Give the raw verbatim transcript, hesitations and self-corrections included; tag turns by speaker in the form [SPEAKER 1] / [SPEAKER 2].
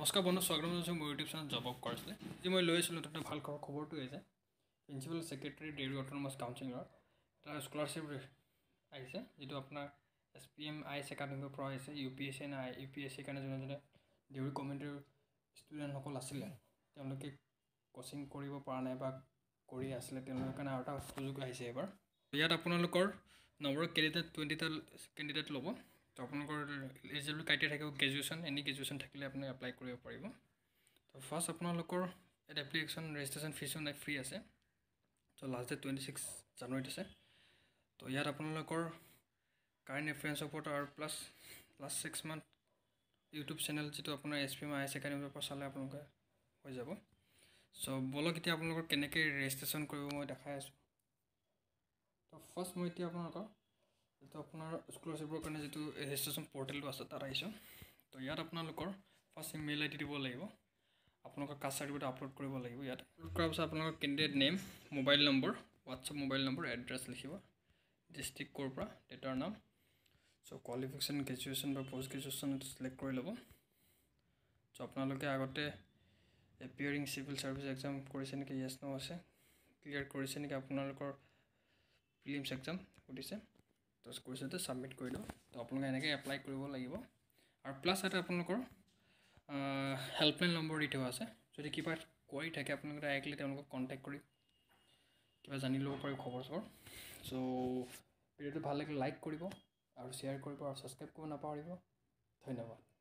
[SPEAKER 1] নমস্কাৰ বন্ধু, স্বাগতম জনাইছোঁ মোৰ ইউটিউব চেনেল জব অফ কৰিছিলে যে মই লৈ আছিলোঁ তাতে ভাল খবৰ খবৰটো এই যে principal secretary Deori autonomous council এটা স্কলাৰশ্বিপ আহিছে, যিটো আপোনাৰ S P M I S একাডেমিৰ পৰা আহিছে। ইউ পি এছ চি নে ইউ পি এছ চিৰ কাৰণে যোনে যোনে ডেউৰি কমিউনিটিৰ ষ্টুডেণ্টসকল আছিলে, তেওঁলোকে কোচিং কৰিব পৰা নাই বা কৰি আছিলে, তেওঁলোকৰ কাৰণে আৰু এটা সুযোগ আহিছে এবাৰ। ইয়াত আপোনালোকৰ নম্বৰ কেণ্ডিডেট টুৱেণ্টিটা কেণ্ডিডেট ল'ব। তো আপোনালোকৰ এলিজিবল ক্ৰাইটেৰিয়া থাকিব গ্ৰেজুৱেশ্যন, এনি গ্ৰেজুৱেশ্যন থাকিলে আপুনি এপ্লাই কৰিব পাৰিব। তো ফাৰ্ষ্ট আপোনালোকৰ ইয়াত এপ্লিকেশ্যন ৰেজিষ্ট্ৰেশ্যন ফিজো নাই, ফ্ৰী আছে। তো লাষ্ট ডেট টুৱেণ্টি ছিক্স জানুৱাৰীত আছে। তো ইয়াত আপোনালোকৰ কাৰেণ্ট এফেয়াৰ্ছৰ ওপৰত আৰু plus last six month YouTube channel যিটো আপোনাৰ S P M I S একাডেমিৰ পৰা চালে আপোনালোকে হৈ যাব। চ' বলক এতিয়া আপোনালোকৰ কেনেকৈ ৰেজিষ্ট্ৰেশ্যন কৰিব মই দেখাই আছোঁ। তো ফাৰ্ষ্ট মই এতিয়া আপোনালোকৰ যিটো আপোনাৰ স্কলাৰশ্বিপৰ কাৰণে যিটো ৰেজিষ্ট্ৰেশ্যন পৰ্টেলটো আছে তাত আহিছোঁ। তো ইয়াত আপোনালোকৰ ফাৰ্ষ্ট ইমেইল আই ডি দিব লাগিব, আপোনালোকৰ কাষ্ট চাৰ্টিফিকেট আপলোড কৰিব লাগিব। ইয়াত আপলোড কৰাৰ পাছত আপোনালোকৰ candidate name, mobile number, WhatsApp mobile number, address লিখিব, ডিষ্ট্ৰিক্ট ক'ৰ পৰা, ডেটাৰ নাম, চ' কোৱালিফিকেশ্যন গ্ৰেজুৱেশ্যন বা পষ্ট গ্ৰেজুৱেশ্যন এইটো চিলেক্ট কৰি ল'ব। চ' আপোনালোকে আগতে এপিয়াৰিং চিভিল ছাৰ্ভিচ এক্সাম কৰিছে নেকি, য়েছ ন' আছে, ক্লিয়াৰ কৰিছে নেকি আপোনালোকৰ প্ৰিলিমছ এক্সাম সুধিছে, তো কৰিছে তো ছাবমিট কৰি দিওঁ। তো আপোনালোকে এনেকৈ এপ্লাই কৰিব লাগিব। আৰু প্লাছ এটা আপোনালোকৰ হেল্পলাইন নম্বৰ দি থোৱা আছে, যদি কিবা কোৱাৰি থাকে আপোনালোকে ডাইৰেক্টলি তেওঁলোকক কণ্টেক্ট কৰি কিবা জানি ল'ব পাৰিব খবৰ চবৰ। চ' ভিডিঅ'টো ভাল লাগিলে লাইক কৰিব আৰু শ্বেয়াৰ কৰিব আৰু ছাবস্ক্ৰাইব কৰিব নাপাহৰিব। ধন্যবাদ।